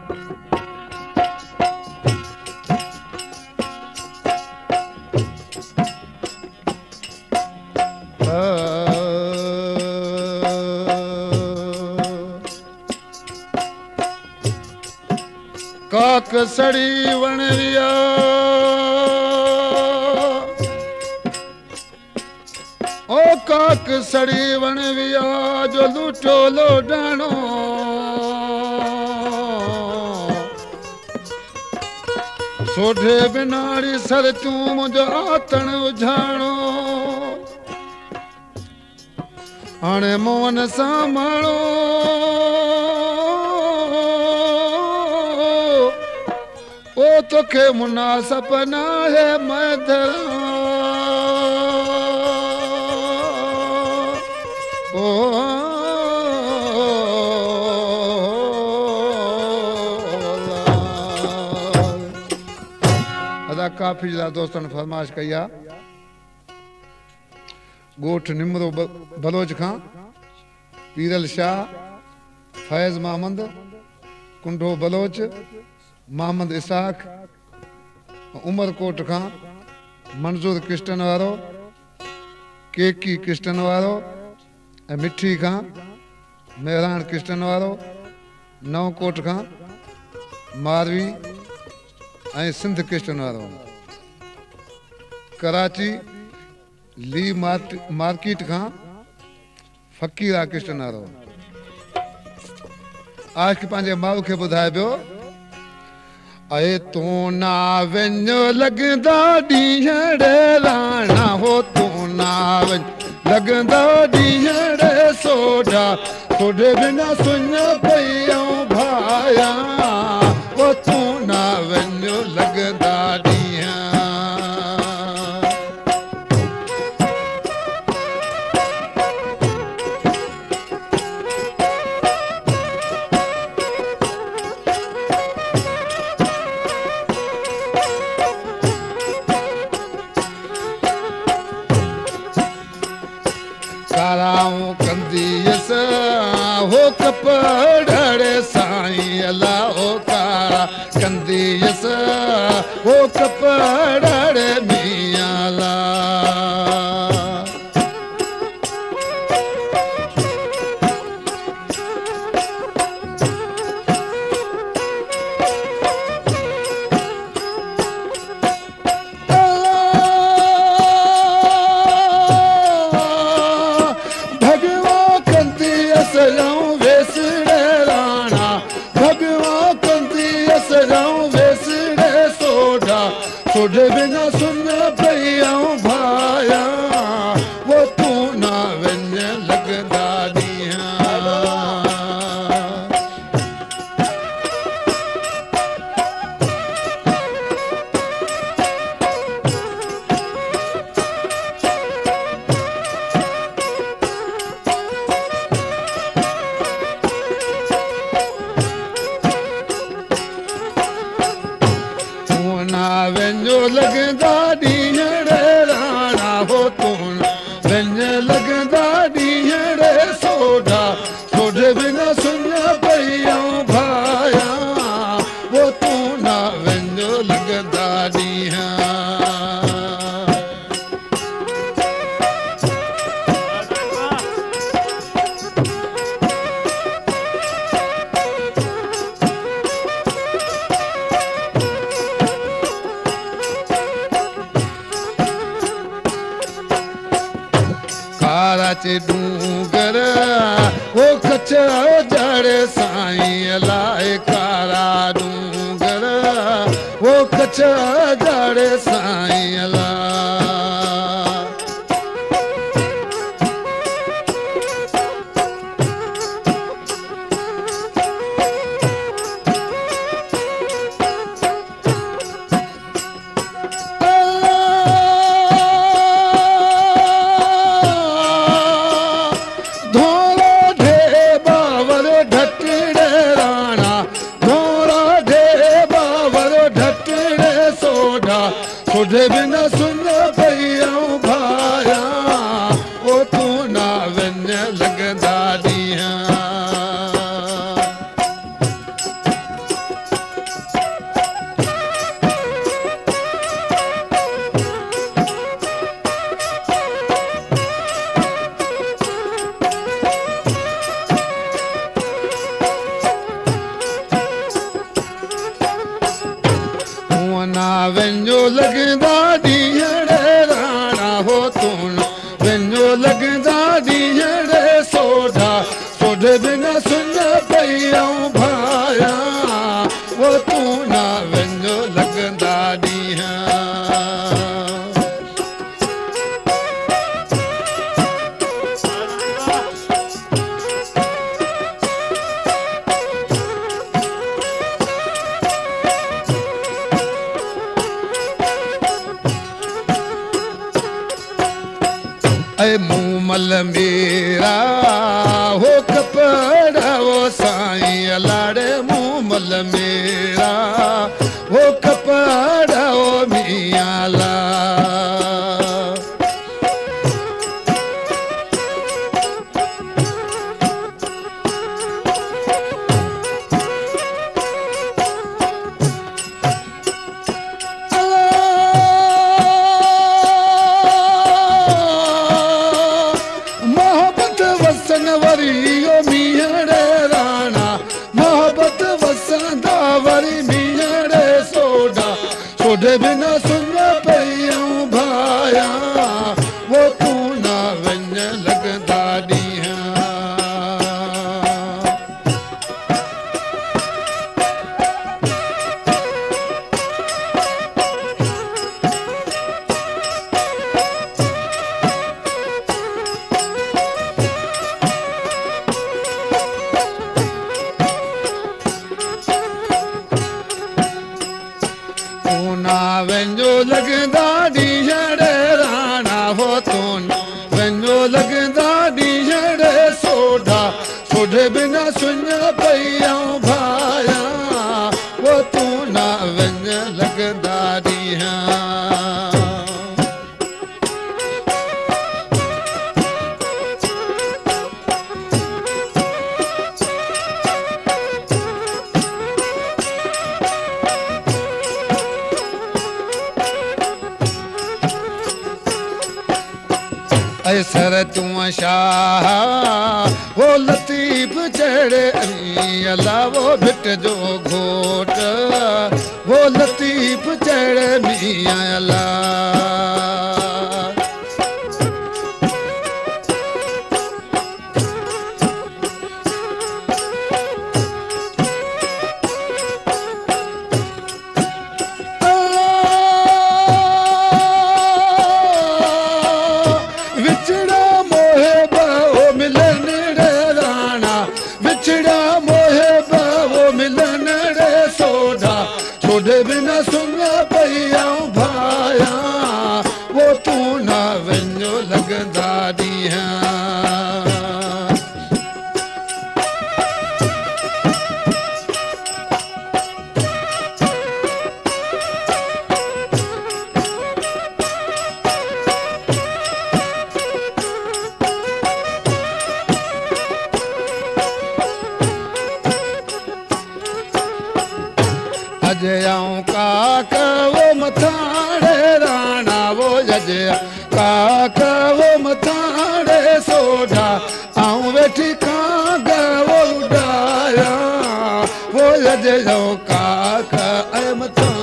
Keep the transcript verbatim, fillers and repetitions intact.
काक सड़ी वणविया ओ काक सड़ी वणविया जो लूटो लोडाणो सोढे बिनाड़ी सर तूं मुंहिंजो आतण उझाणो हाणे मोहन सां माणो ओ तोखे मुनासिब न है मधरा ओ अदा काफ़ी जा दोस्तन फरमाइश कई आहे गोठ निमरो बलोच खां पीरल शाह फैज़ महमद कुंडो बलोच मोहम्मद इसाक उमरकोट खां मंजूर कृष्णन वारो केकी कृष्णन वारो ऐं मिठी खां मेहरान कृष्णन वारो नवकोट खां मारवी ऐं सिंध कृष्णन वारो कराची ली मार्केट खां फ़कीरा कृष्णन वारो आज के पंहिंजे माउ खे ॿुधाए पियो अए तू ना वञो लॻंदा ॾींहं राणा हो तू ना वञ लॻंदा ॾींहं सोढा सोढे बिना सुन पई ऐं भाया हो तू ना वञो लॻंदा ॾींहं काराऊं कंदीअस हो कपड़े साईं अला हो कारा कंदीअस हो कपड़े मियां अला सोढे बिना सुन पई ऐं भाया वो तू ना वञ लॻंदा ॾींहं वञो लॻंदा ॾींहं राणा हो तू वञ लॻंदा ॾींहं सोढा सोढे बिना सुन पई ऐं भाया वो तू ना वञो लॻंदा ॾींहं कराची डूंगर वो कच्छ जड़े साईं लाए कारा डूंगर वो कच्छ जड़े साईं ला सोढे बिना सुन पई ऐं भाया वो तू ना वञ लॻंदा ॾींहं वञो लॻंदा ॾींहं राणा हो तूं न वञो लॻंदा ॾींहं सोढा सोढे बिना सुन पई ऐं भाया वो तूं न वञो लॻंदा ॾींहं ऐ मूमल मेरा हो कपड़ा वो साईं लाड़े मूमल मेरा वो कपड़ा वो मियाँ ला वरी ओ मीहड़े राणा मोहब्बत वसंदा वरी मीहड़े सोडा सोडे बिना सुन पई ऐं भाया वो तूं न वञ लॻंदा ॾींहं वञो लॻंदा ॾींहं राणा हो तूं न वञो लॻंदा ॾींहं सोढा सोढे बिना सुन पई ऐं भाया वो तूं न वञ लॻंदा ॾींहं ऐ सर तूं शाह वो लतीफ़ चढ़े अला वो भिट जो घोट वो लतीफ़ चढ़े मियाँ अला सोढे बिना सुन पई ऐं भाया वो तूं न वञो लॻंदा ॾींहं अजयाऊं काक वो मथाड़े राणा वो अजया काक वो मथाड़े सोढा आऊं वेठी काग वो उॾाया वो अजयाऊं काक ऐं मथा